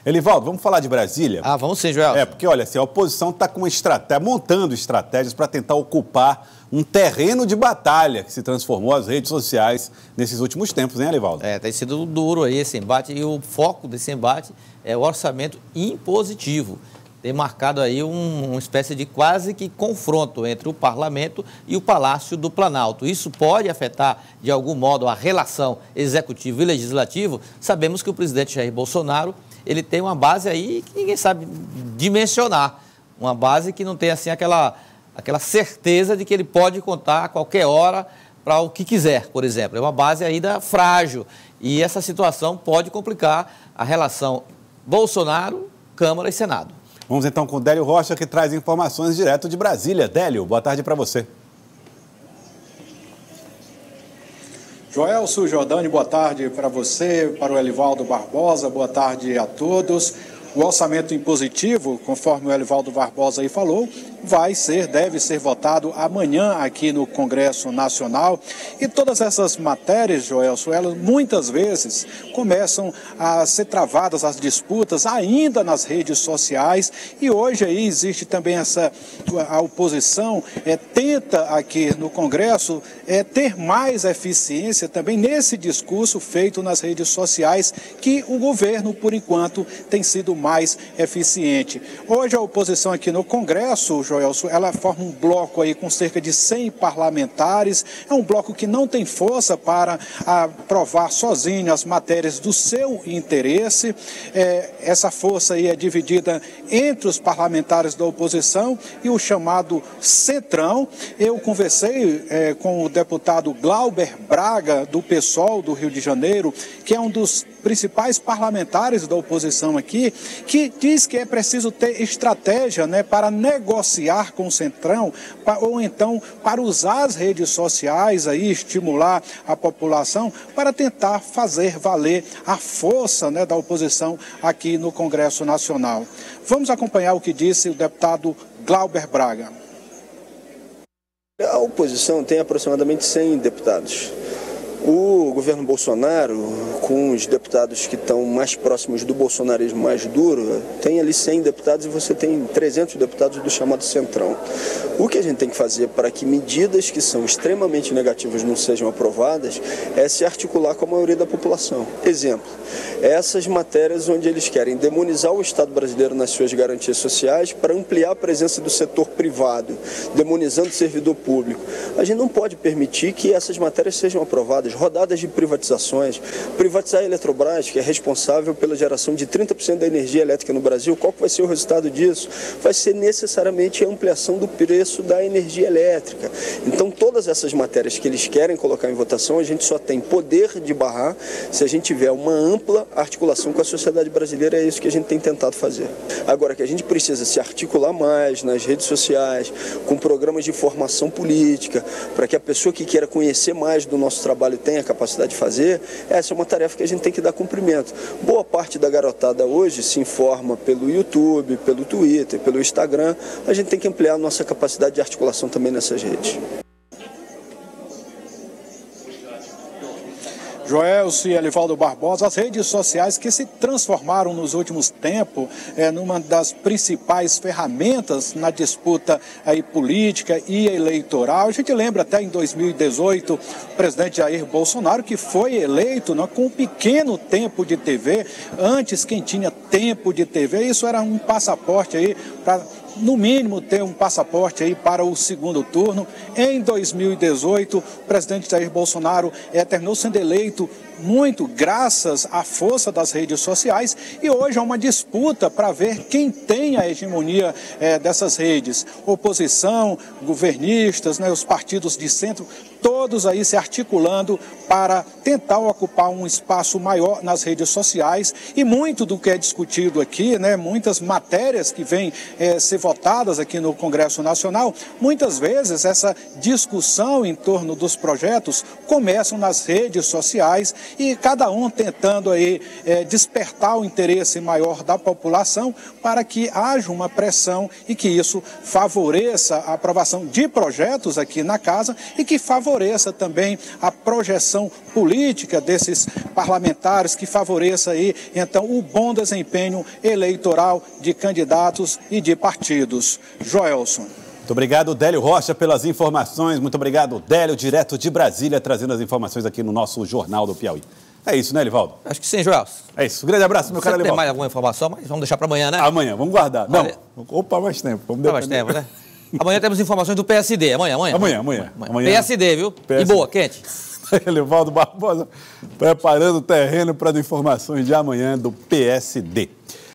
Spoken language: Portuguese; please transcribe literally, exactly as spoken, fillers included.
Elivaldo, vamos falar de Brasília? Ah, vamos sim, Joel. É, porque olha, assim, a oposição está com uma estratégia, montando estratégias para tentar ocupar um terreno de batalha que se transformou as redes sociais nesses últimos tempos, hein, Elivaldo? É, tem sido duro aí esse embate e o foco desse embate é o orçamento impositivo. Tem marcado aí um, uma espécie de quase que confronto entre o Parlamento e o Palácio do Planalto. Isso pode afetar, de algum modo, a relação executivo e legislativo. Sabemos que o presidente Jair Bolsonaro, ele tem uma base aí que ninguém sabe dimensionar. Uma base que não tem, assim, aquela, aquela certeza de que ele pode contar a qualquer hora para o que quiser, por exemplo. É uma base ainda frágil e essa situação pode complicar a relação Bolsonaro, Câmara e Senado. Vamos então com o Délio Rocha, que traz informações direto de Brasília. Délio, boa tarde para você. Joelso, Jordani, boa tarde para você, para o Elivaldo Barbosa, boa tarde a todos. O orçamento impositivo, conforme o Elivaldo Barbosa aí falou, vai ser, deve ser votado amanhã aqui no Congresso Nacional. E todas essas matérias, Joelso, elas muitas vezes começam a ser travadas as disputas ainda nas redes sociais. E hoje aí existe também essa, a oposição é, tenta aqui no Congresso é, ter mais eficiência também nesse discurso feito nas redes sociais, que o governo, por enquanto, tem sido mais eficiente. Hoje a oposição aqui no Congresso, Joelso, ela forma um bloco aí com cerca de cem parlamentares, é um bloco que não tem força para aprovar sozinho as matérias do seu interesse. É, essa força aí é dividida entre os parlamentares da oposição e o chamado Centrão. Eu conversei é, com o deputado Glauber Braga, do PSOL do Rio de Janeiro, que é um dos principais parlamentares da oposição aqui, que diz que é preciso ter estratégia, né, para negociar com o Centrão, pra, ou então para usar as redes sociais, aí, estimular a população para tentar fazer valer a força, né, da oposição aqui no Congresso Nacional. Vamos acompanhar o que disse o deputado Glauber Braga. A oposição tem aproximadamente cem deputados. O governo Bolsonaro, com os deputados que estão mais próximos do bolsonarismo mais duro, tem ali cem deputados e você tem trezentos deputados do chamado Centrão. O que a gente tem que fazer para que medidas que são extremamente negativas não sejam aprovadas é se articular com a maioria da população. Exemplo, essas matérias onde eles querem demonizar o Estado brasileiro nas suas garantias sociais para ampliar a presença do setor privado, demonizando o servidor público. A gente não pode permitir que essas matérias sejam aprovadas. Rodadas de privatizações, privatizar a Eletrobras, que é responsável pela geração de trinta por cento da energia elétrica no Brasil. Qual que vai ser o resultado disso? Vai ser necessariamente a ampliação do preço da energia elétrica. Então, todas essas matérias que eles querem colocar em votação, a gente só tem poder de barrar se a gente tiver uma ampla articulação com a sociedade brasileira. É isso que a gente tem tentado fazer. Agora, que a gente precisa se articular mais nas redes sociais, com programas de formação política, para que a pessoa que queira conhecer mais do nosso trabalho tem a capacidade de fazer, essa é uma tarefa que a gente tem que dar cumprimento. Boa parte da garotada hoje se informa pelo YouTube, pelo Twitter, pelo Instagram. A gente tem que ampliar a nossa capacidade de articulação também nessas redes. Joelso e Elivaldo Barbosa, as redes sociais que se transformaram nos últimos tempos é, numa das principais ferramentas na disputa aí, política e eleitoral. A gente lembra até em dois mil e dezoito o presidente Jair Bolsonaro, que foi eleito, né, com um pequeno tempo de T V. Antes, quem tinha tempo de T V, isso era um passaporte aí para, no mínimo, ter um passaporte aí para o segundo turno. Em dois mil e dezoito, o presidente Jair Bolsonaro é, terminou sendo eleito muito graças à força das redes sociais e hoje há uma disputa para ver quem tem a hegemonia é, dessas redes. Oposição, governistas, né, os partidos de centro, todos aí se articulando para tentar ocupar um espaço maior nas redes sociais e muito do que é discutido aqui, né, muitas matérias que vêm é, ser votadas aqui no Congresso Nacional, muitas vezes essa discussão em torno dos projetos começam nas redes sociais e cada um tentando aí é, despertar o interesse maior da população para que haja uma pressão e que isso favoreça a aprovação de projetos aqui na casa e que favoreça também a projeção política desses parlamentares, que favoreça aí então o bom desempenho eleitoral de candidatos e de partidos. Joelson. Muito obrigado, Délio Rocha, pelas informações. Muito obrigado, Délio, direto de Brasília, trazendo as informações aqui no nosso Jornal do Piauí. É isso, né, Elivaldo? Acho que sim, Joelson. É isso. Um grande abraço, meu caro Elivaldo. Tem mais alguma informação, mas vamos deixar para amanhã, né? Amanhã, vamos guardar. Não, Olha... opa, mais tempo. Vamos dar mais tempo, né? Amanhã temos informações do P S D. Amanhã, amanhã. Amanhã, amanhã. amanhã. amanhã. P S D, viu? P S D. E boa, quente. Elivaldo Barbosa preparando o terreno para as informações de amanhã do P S D.